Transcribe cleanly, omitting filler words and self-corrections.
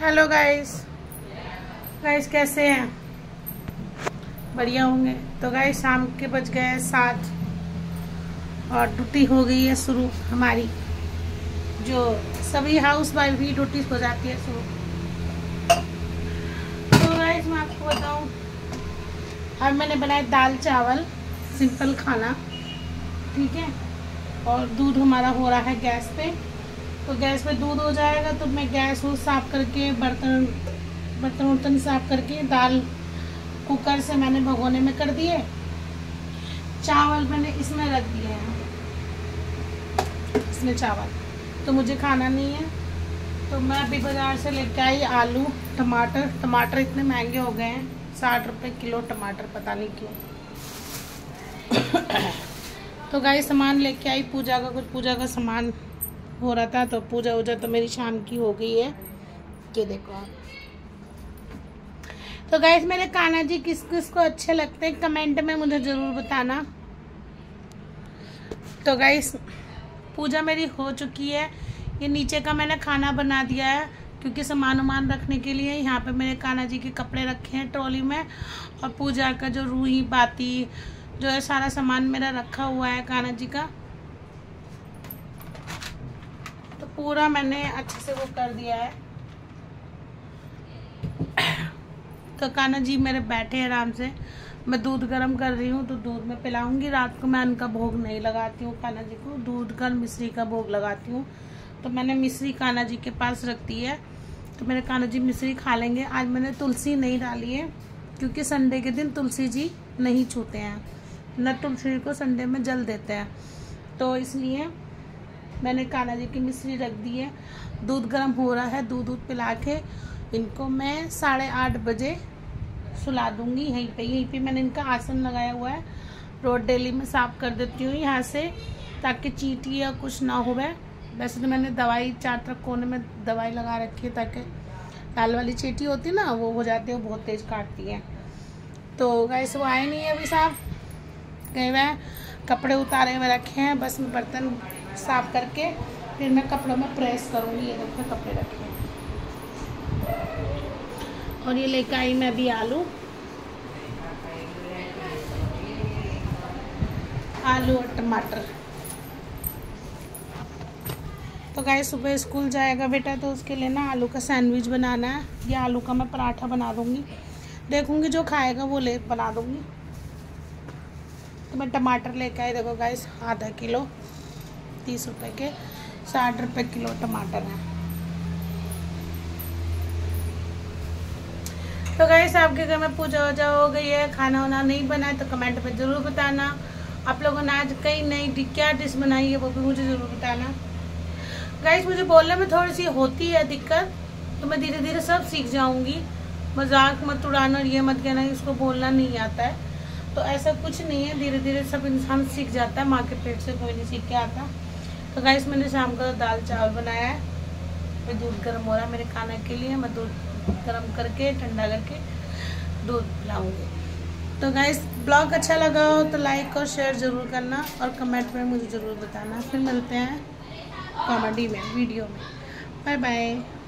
Hello guys कैसे हैं? बढ़िया होंगे। तो गाइस शाम के बज गए हैं 7 और ड्यूटी हो गई है शुरू हमारी, जो सभी हाउस वाइफ भी ड्यूटी हो जाती है शुरू। तो गाइस मैं आपको बताऊं, आज मैंने बनाया दाल चावल सिंपल खाना, ठीक है। और दूध हमारा हो रहा है गैस पे, तो गैस पे दूध हो जाएगा तो मैं गैस वो साफ करके बर्तन साफ करके दाल कुकर से मैंने भगोने में कर दिए। चावल मैंने इसमें रख दिए हैं, इसमें चावल तो मुझे खाना नहीं है। तो मैं अभी बाज़ार से लेके आई आलू टमाटर इतने महंगे हो गए हैं, 60 रुपये किलो टमाटर, पता नहीं क्यों। तो गाइस सामान लेके आई पूजा का, कुछ पूजा का सामान हो रहा था, तो पूजा वूजा तो मेरी शाम की हो गई है। ये देखो आप। तो गाइस मेरे कान्हा जी किस किस को अच्छे लगते हैं कमेंट में मुझे ज़रूर बताना। तो गाइस पूजा मेरी हो चुकी है, ये नीचे का मैंने खाना बना दिया है क्योंकि सामान रखने के लिए यहाँ पे मेरे कान्हा जी के कपड़े रखे हैं ट्रॉली में, और पूजा का जो रूही बाती जो है सारा सामान मेरा रखा हुआ है कान्हा जी का। तो पूरा मैंने अच्छे से वो कर दिया है। तो कान्हा जी मेरे बैठे हैं आराम से, मैं दूध गर्म कर रही हूँ तो दूध में पिलाऊंगी। रात को मैं उनका भोग नहीं लगाती हूँ कान्हा जी को, दूध का मिश्री का भोग लगाती हूँ। तो मैंने मिश्री कान्हा जी के पास रख दी है, तो मेरे कान्हा जी मिश्री खा लेंगे। आज मैंने तुलसी नहीं डाली है क्योंकि संडे के दिन तुलसी जी नहीं छूते हैं, न तुलसी को संडे में जल देते हैं, तो इसलिए मैंने कान्हा जी की मिश्री रख दी है। दूध गर्म हो रहा है, दूध पिला के इनको मैं 8:30 बजे सुला दूंगी। यहीं पे मैंने इनका आसन लगाया हुआ है, रोज डेली में साफ कर देती हूँ यहाँ से, ताकि चींटी या कुछ ना हो। वैसे तो मैंने दवाई चार कोने में दवाई लगा रखी है ताकि लाल वाली चींटी होती है ना, वो हो जाती है, वो बहुत तेज काटती है। तो गाइस वो आए नहीं है अभी, साफ गए हुए हैं, कपड़े उतारे हुए रखे हैं, बस मैं बर्तन साफ करके फिर मैं कपड़ों में प्रेस करूँगी। ये देखो कपड़े रखे हैं, और ये लेकर आई मैं अभी आलू और टमाटर। तो गाइस सुबह स्कूल जाएगा बेटा, तो उसके लिए ना आलू का सैंडविच बनाना है, या आलू का मैं पराठा बना दूँगी, देखूँगी जो खाएगा वो बना दूँगी। तो मैं टमाटर लेकर आई, देखो गाइस आधा किलो 30 रुपये के, 60 रुपये किलो टमाटर हैं। तो गाइस आपके घर में पूजा वूजा हो गई है, खाना वाना नहीं बना है तो कमेंट में ज़रूर बताना। आप लोगों ने आज कई नई क्या डिश बनाई है वो भी मुझे ज़रूर बताना। गाइस मुझे बोलने में थोड़ी सी होती है दिक्कत, तो मैं धीरे धीरे सब सीख जाऊंगी। मजाक मत उड़ाना और ये मत कहना इसको बोलना नहीं आता है, तो ऐसा कुछ नहीं है, धीरे धीरे सब इंसान सीख जाता है, माँ के पेट से कोई नहीं सीख के आता। तो गाइस मैंने शाम का दाल चावल बनाया है, फिर दूध गर्म हो रहा है मेरे खाने के लिए, मैं दूध गर्म करके ठंडा करके दूध पिलाऊंगी। तो गाइस ब्लॉग अच्छा लगा हो तो लाइक और शेयर ज़रूर करना, और कमेंट में मुझे ज़रूर बताना। फिर मिलते हैं कॉमेडी में वीडियो में। Bye bye.